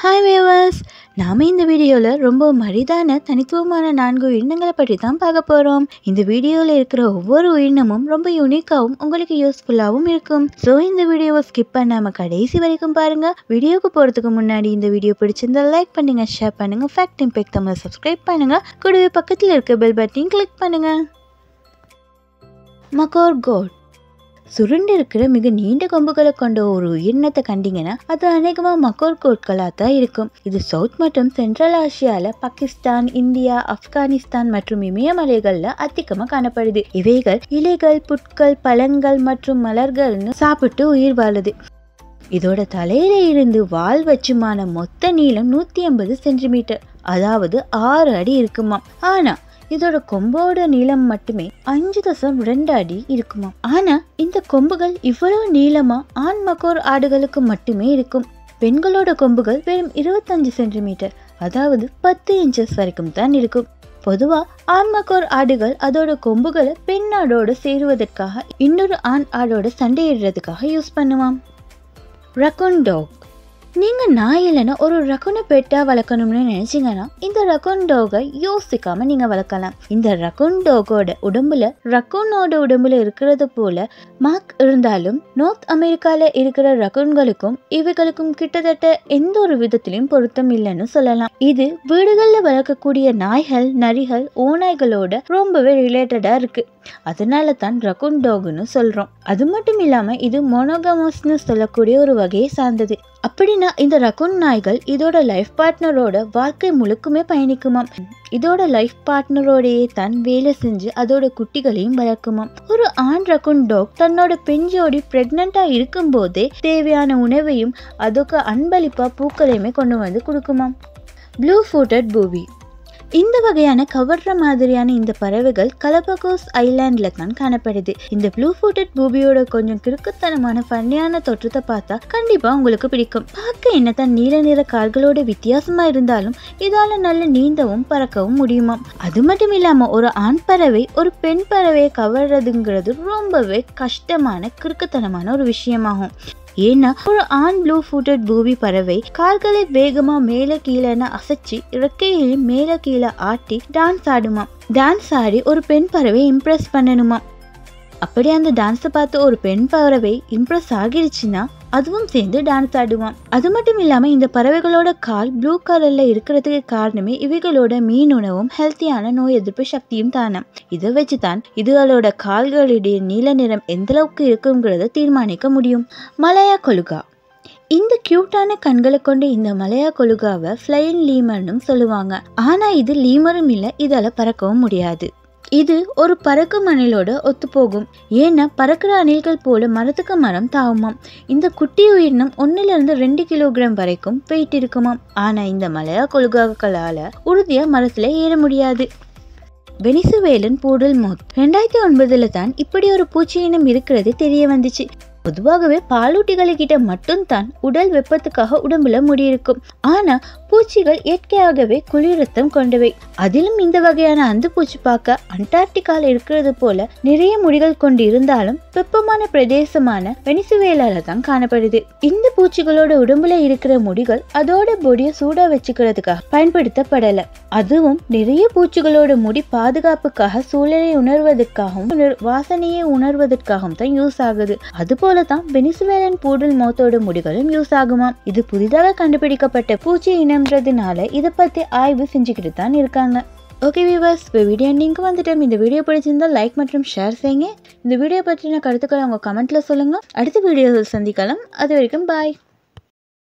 Hi viewers, நாம இந்த வீடியோவில் ரொம்ப மரிதான தனித்துவமான 4 உயிரினங்களை பற்றி தான் பார்க்க போகிறோம். இந்த வீடியோவில் இருக்கிற ஒவ்வொரு உயிரினமும் ரொம்ப யூனிக்காகவும் உங்களுக்கு யூஸ்ஃபுல்லாகவும் இருக்கும். ஸோ இந்த வீடியோவை ஸ்கிப் பண்ணாமல் கடைசி வரைக்கும் பாருங்கள். வீடியோவுக்கு போகிறதுக்கு முன்னாடி இந்த வீடியோ பிடிச்சிருந்தா லைக் பண்ணுங்கள், ஷேர் பண்ணுங்கள், ஃபேக்ட் இம்பேக்ட் தமிழ் சப்ஸ்கிரைப் பண்ணுங்கள், கூடவே பக்கத்தில் இருக்க பெல் பட்டனையும் கிளிக் பண்ணுங்கள். மக்கார் கோட் சுருண்டு இருக்கிற மிக நீண்ட கொம்புகளை கொண்ட ஒரு உயிரினத்தை கண்டிங்கன்னா அது அநேகமாக மக்கார் கோட்களாக தான் இருக்கும். இது சவுத் மற்றும் சென்ட்ரல் ஆசியாவில் பாகிஸ்தான், இந்தியா, ஆப்கானிஸ்தான் மற்றும் இமயமலைகளில் அதிகமாக காணப்படுது. இவைகள் இலைகள், புட்கள், பழங்கள் மற்றும் மலர்கள்னு சாப்பிட்டு உயிர் வாழுது. இதோட தலையில இருந்து வால் வச்சுமான மொத்த நீளம் 150 சென்டிமீட்டர், அதாவது 6 அடி இருக்குமா. ஆனா இதோட கொம்போட நீளம் மட்டுமே 5.2 அடி இருக்குமா. ஆனா இந்த கொம்புகள் இவ்வளவு நீளமா ஆண் மக்கார் ஆடுகளுக்கு மட்டுமே இருக்கும். பெண்களோட கொம்புகள் வெறும் 25 சென்டிமீட்டர், அதாவது 10 இன்ச்சஸ் வரைக்கும் தான் இருக்கும். பொதுவா ஆண் மக்கார் ஆடுகள் அதோட கொம்புகளை பெண் ஆடோட சேருவதற்காக இன்னொரு ஆண் ஆடோட சண்டையிடுறதுக்காக யூஸ் பண்ணுவான். Raccoon dog. நீங்க நாய் இல்லைன்னா ஒரு ரக்கூனை பெட்டா வளர்க்கணும்னு நினைச்சீங்கன்னா இந்த ரக்கூன் டாகை யோசிக்காம நீங்க வளர்க்கலாம். இந்த ரக்கூன் டாகோட உடம்புல ரக்கூனோட உடம்புல இருக்கிறது போல மார்க் இருந்தாலும் நார்த் அமெரிக்கால இருக்கிற ரக்கூன்களுக்கும் இவைகளுக்கும் கிட்டத்தட்ட எந்த ஒரு விதத்திலையும் பொருத்தம் இல்லைன்னு சொல்லலாம். இது வீடுகள்ல வளர்க்கக்கூடிய நாய்கள், நரிகள், ஓநாய்களோட ரொம்பவே ரிலேட்டடா இருக்கு. அதனால தான் ரக்கூன் டாக்னு சொல்றோம். அது மட்டும் இல்லாம இது மோனோகமஸ்னு சொல்லக்கூடிய ஒரு வகையை சார்ந்தது. அப்படின்னா இந்த ரக்கூன் நாய்கள் இதோட லைஃப் பார்ட்னரோட வாழ்க்கை முழுக்குமே பயணிக்குமாம். இதோட லைஃப் பார்ட்னரோடையே தான் வேலை செஞ்சு அதோட குட்டிகளையும் வளர்க்குமாம். ஒரு ஆண் ரக்கூன் டாக் தன்னோட பெண் ஜோடி பிரெக்னண்டா இருக்கும் போதே தேவையான உணவையும் அதுக்கு அன்பளிப்பா பூக்களையுமே கொண்டு வந்து கொடுக்குமாம். Blue footed booby. இந்த வகையான கவர்ற மாதிரியான இந்த பறவைகள் கலபகோஸ் ஐலாண்ட்ல தான் காணப்படுது. இந்த ப்ளூ ஃபூட்டட் பூபியோட கொஞ்சம் கிறுக்குத்தனமான ஃபன்னியான தோற்றத்தை பார்த்தா கண்டிப்பா உங்களுக்கு பிடிக்கும். பார்க்க என்னதான் நீல நிற கால்களோட வித்தியாசமா இருந்தாலும் இதால நல்ல நீந்தவும் பறக்கவும் முடியுமா. அது மட்டும் இல்லாம ஒரு ஆண் பறவை ஒரு பெண் பறவையை கவர்றதுங்கிறது ரொம்பவே கஷ்டமான கிறுக்குத்தனமான ஒரு விஷயமாகும். ஏன்னா ஒரு ஆண் ப்ளூ ஃபூட்டட் பூபி பறவை கால்களை வேகமா மேல கீழேன்னு அசைச்சு இறக்கையிலும் மேல கீழே ஆட்டி டான்ஸ் ஆடுமா. டான்ஸ் ஆடி ஒரு பெண் பறவை இம்ப்ரெஸ் பண்ணணுமா. அப்படி அந்த டான்ஸை பார்த்து ஒரு பெண் பறவை இம்ப்ரெஸ் ஆகிடுச்சுன்னா அதுவும் சேர்ந்து டான்ஸ் ஆடுவான். அது மட்டும் இல்லாம இந்த பறவைகளோட கால் ப்ளூ கலர்ல இருக்கிறதுக்கு காரணமே இவைகளோட மீன் உணவும் ஹெல்த்தியான நோய் எதிர்ப்பு சக்தியும் தானே. இதை வச்சுதான் இதுகளோட கால்களுடைய நீல நிறம் எந்த அளவுக்கு இருக்குங்கிறத தீர்மானிக்க முடியும். மலையா கொலுகா. இந்த கியூட்டான கண்களை கொண்டு இந்த மலையா கொலுகாவை ஃப்ளையிங் லீமர்னும் சொல்லுவாங்க. ஆனா இது லீமரும் இல்லை, இதால பறக்கவும் முடியாது. இது ஒரு பறக்கும் அணிலோட ஒத்து போகும். ஏன்னா பறக்கிற அணில்கள் போல மரத்துக்கு மரம் தாவுமாம். இந்த குட்டி உயிரினம் 1-2 கிலோகிராம் வரைக்கும் வெயிட் இருக்குமாம். ஆனா இந்த மலையா கொலுகாக்களால உறுதியா மரத்துல ஏற முடியாது. வெனிசுவேலன் பூடல் மோத். 2009 தான் இப்படி ஒரு பூச்சி இனம் இருக்கிறது தெரிய வந்துச்சு. பொதுவாகவே பாலூட்டிகளிட்ட மட்டும்தான் உடல் வெப்பத்துக்காக உடம்புல முடி இருக்கும். ஆனா பூச்சிகள் இயற்கையாகவே குளிர் ரத்தம் கொண்டவை. அதிலும் இந்த வகையான அந்த பூச்சி பார்க்க அண்டார்டிகால இருக்கிறது போல நிறைய முடிகள் கொண்டு இருந்தாலும் வெப்பமான பிரதேசமான வெனிசுவேலால தான் காணப்படுது. இந்த பூச்சிகளோட உடம்புல இருக்கிற முடிகள் அதோட பொடியை சூடா வச்சுக்கிறதுக்காக பயன்படுத்தப்படல. அதுவும் நிறைய பூச்சிகளோட முடி பாதுகாப்புக்காக சூழலை உணர்வதற்காகவும் வாசனையை உணர்வதற்காகவும் தான் யூஸ் ஆகுது. அதுபோல தான் வெனிசுவேலன் பூடல் மோத்தோட முடிகளும் யூஸ் ஆகுமா. இது புதிதாக கண்டுபிடிக்கப்பட்ட பூச்சி இனம்ன்றதுனால இதை பத்தி ஆய்வு செஞ்சுக்கிட்டு தான் இருக்காங்க. ஓகே வியூவர்ஸ், இப்போ வீடியோ எண்டிங்க்கு வந்துட்டோம். இந்த வீடியோ பிடிச்சிருந்தா லைக் மற்றும் ஷேர் செய்யுங்க. இந்த வீடியோ பற்றின கருத்துக்களை உங்க கமெண்ட்ல சொல்லுங்க. அடுத்த வீடியோவில் சந்திக்கலாம். அது வரைக்கும் பாய்.